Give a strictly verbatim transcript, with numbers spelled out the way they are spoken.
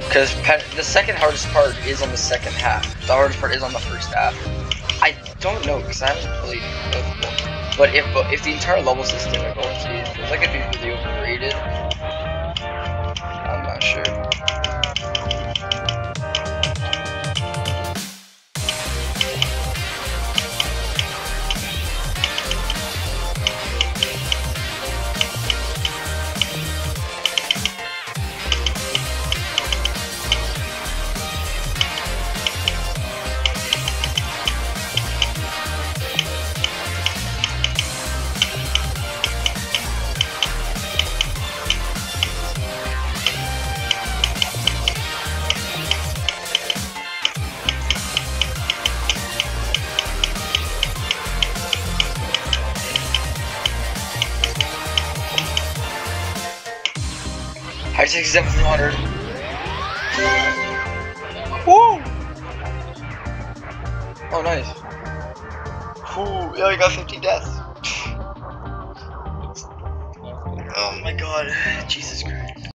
Because the second hardest part is on the second half. The hardest part is on the first half. I don't know because I haven't played both of them. But if if the entire level system difficult, it feels like it'd be really overrated. I'm not sure. I sixty-seven from one hundred. Woo! Oh, nice. Ooh, yeah, I got fifty deaths. Oh my god, Jesus Christ.